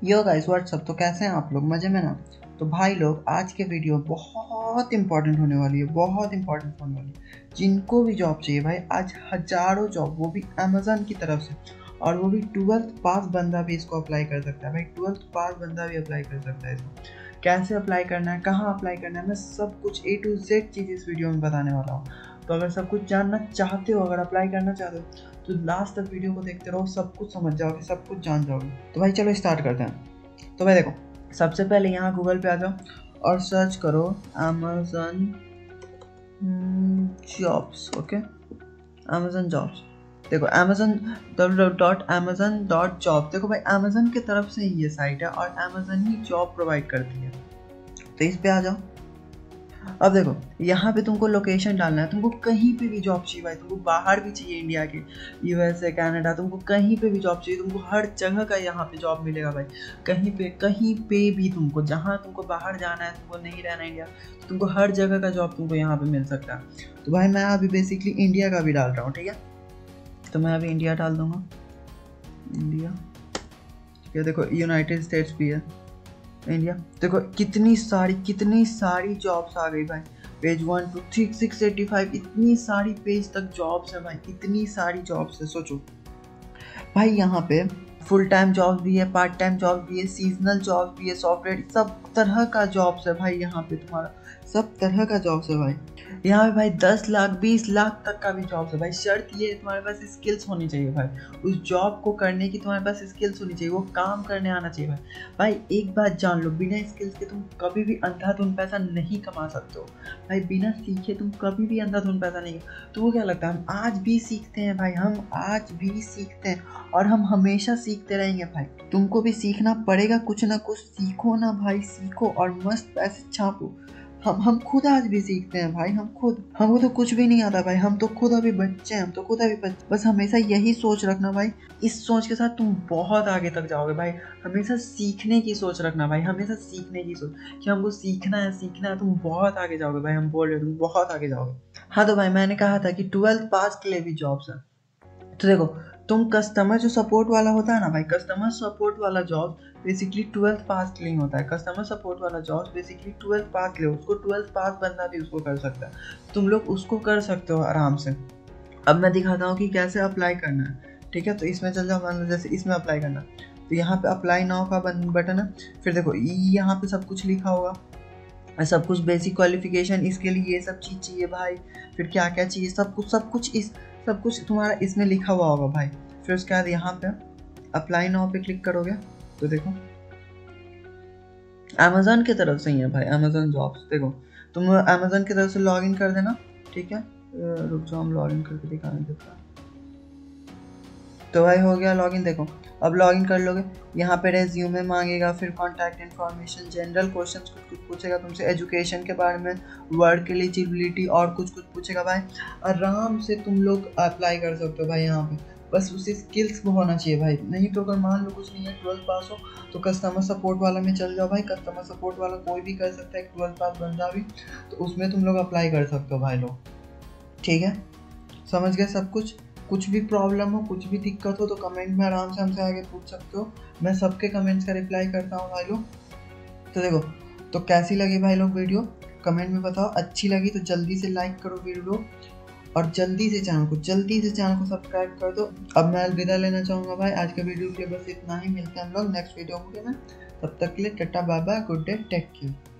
Yo guys what's up, तो कैसे हैं आप लोग? मज़े में ना? तो भाई लोग, आज के वीडियो बहुत इंपॉर्टेंट होने वाली है, बहुत इंपॉर्टेंट होने वाली है। जिनको भी जॉब चाहिए भाई, आज हजारों जॉब, वो भी अमेजन की तरफ से, और वो भी 12th पास बंदा भी इसको अप्लाई कर सकता है भाई। 12th पास बंदा भी अप्लाई कर सकता है इसको। कैसे अप्लाई करना है, कहाँ अप्लाई करना है, मैं सब कुछ A to Z चीज़ इस वीडियो में बताने वाला हूँ। तो अगर सब कुछ जानना चाहते हो, अगर अप्लाई करना चाहते हो, तो लास्ट तक वीडियो को देखते रहो, सब कुछ समझ जाओगे, सब कुछ जान जाओगे। तो भाई चलो स्टार्ट करते हैं। तो भाई देखो, सबसे पहले यहाँ गूगल पे आ जाओ और सर्च करो Amazon jobs. Okay, Amazon jobs. देखो अमेजन www.amazon.job। देखो भाई, अमेजन की तरफ से ही ये साइट है और अमेजन ही जॉब प्रोवाइड करती है। तो इस पे आ जाओ। अब देखो, यहाँ पे तुमको लोकेशन डालना है। तुमको कहीं पे भी जॉब चाहिए भाई, तुमको बाहर भी चाहिए, इंडिया के, USA, कनाडा, तुमको कहीं पे भी जॉब चाहिए, तुमको हर जगह का यहाँ पे जॉब मिलेगा भाई। कहीं पे भी तुमको, जहाँ तुमको बाहर जाना है, तुमको नहीं रहना इंडिया, तो तुमको हर जगह का जॉब तुमको यहाँ पे मिल सकता है। तो भाई मैं अभी बेसिकली इंडिया का भी डाल रहा हूँ, ठीक है। तो मैं अभी इंडिया डाल दूँगा, इंडिया, ठीक है। देखो यूनाइटेड स्टेट्स भी है, इंडिया। देखो कितनी सारी जॉब्स आ गई भाई। पेज 1 to 3 685, इतनी सारी पेज तक जॉब्स है भाई, इतनी सारी जॉब्स है। सोचो भाई, यहाँ पे फुल टाइम जॉब्स भी है, पार्ट टाइम जॉब भी है, सीजनल जॉब भी है, सॉफ्टवेयर, सब तरह का जॉब्स है भाई। यहाँ पे तुम्हारा सब तरह का जॉब्स है भाई। यहाँ पे भाई 10 लाख 20 लाख तक का भी जॉब्स है भाई। शर्त ये है, तुम्हारे पास स्किल्स होनी चाहिए भाई। उस जॉब को करने की तुम्हारे पास स्किल्स होनी चाहिए, वो काम करने आना चाहिए भाई। भाई एक बात जान लो, बिना स्किल्स के तुम कभी भी अंधाधुंध पैसा नहीं कमा सकते हो भाई। बिना सीखे तुम कभी भी अंधाधुंध पैसा नहीं। तो वो क्या लगता है, हम आज भी सीखते हैं भाई, हम आज भी सीखते हैं और हम हमेशा सीखते रहेंगे भाई। तुमको भी सीखना पड़ेगा, कुछ ना कुछ सीखो ना भाई, सीखो और मस्त पैसे छापो। हम खुद आज भी सीखते हैं भाई, हमको तो कुछ भी नहीं आता भाई। हम तो खुद अभी बच्चे हैं, हम तो खुद अभी बच्चे। बस हमेशा यही सोच रखना भाई, इस सोच के साथ तुम बहुत आगे तक जाओगे भाई। हमेशा सीखने की सोच रखना भाई, हमेशा सीखने की सोच कि हमको सीखना है, तुम बहुत आगे जाओगे भाई। हम बोल रहे हो, तुम बहुत आगे जाओगे। हाँ तो भाई, मैंने कहा था कि 12th पास के लिए भी जॉब्स है। तो देखो, तुम कस्टमर जो सपोर्ट वाला होता है ना भाई, कस्टमर सपोर्ट वाला जॉब बेसिकली 12th पास के लिए होता है। कस्टमर सपोर्ट वाला जॉब बेसिकली 12th पास के लिए, उसको 12th पास बंदा भी उसको कर सकता है। तुम लोग उसको कर सकते हो आराम से। अब मैं दिखाता हूँ कि कैसे अप्लाई करना है, ठीक है। तो इसमें चल जाओ, मान लो जैसे इसमें अप्लाई करना, तो यहाँ पे अप्लाई नाउ का बटन है। फिर देखो यहाँ पे सब कुछ लिखा होगा, सब कुछ बेसिक क्वालिफिकेशन, इसके लिए ये सब चीज़ चाहिए भाई। फिर क्या क्या चाहिए, सब कुछ तुम्हारा इसमें लिखा हुआ होगा भाई। फिर उसके बाद यहाँ पे अप्लाई नाउ पे क्लिक करोगे तो देखो अमेजन की तरफ से ही है भाई, अमेजन जॉब्स। देखो तुम अमेजन की तरफ से लॉग इन कर देना, ठीक है। रुक जाओ, हम लॉग इन करके दिखाने देते हैं। तो भाई हो गया लॉगिन। देखो अब लॉगिन कर लोगे, यहाँ पे रेज्यूमे मांगेगा, फिर कॉन्टैक्ट इन्फॉर्मेशन, जनरल क्वेश्चंस कुछ पूछेगा तुमसे, एजुकेशन के बारे में, वर्क एलिजिबिलिटी और कुछ पूछेगा भाई। आराम से तुम लोग अप्लाई कर सकते हो भाई यहाँ पे। बस उसी स्किल्स में होना चाहिए भाई। नहीं तो अगर मान लो कुछ नहीं है, 12th पास हो, तो कस्टमर सपोर्ट वाला में चल जाओ भाई। कस्टमर सपोर्ट वाला कोई भी कर सकता है, 12th पास बंदा भी, तो उसमें तुम लोग अप्लाई कर सकते हो भाई लोग, ठीक है। समझ गए सब कुछ। कुछ भी प्रॉब्लम हो, कुछ भी दिक्कत हो, तो कमेंट में आराम से हमसे आगे पूछ सकते हो। मैं सबके कमेंट्स का रिप्लाई करता हूँ भाई लोग। तो देखो, तो कैसी लगी भाई लोग वीडियो, कमेंट में बताओ। अच्छी लगी तो जल्दी से लाइक करो वीडियो और जल्दी से चैनल को सब्सक्राइब कर दो। अब मैं अलविदा लेना चाहूँगा भाई। आज के वीडियो के लिए बस इतना ही। मिलते हैं हम लोग नेक्स्ट वीडियो में। तब तक के लिए tata bye bye, good day, take care.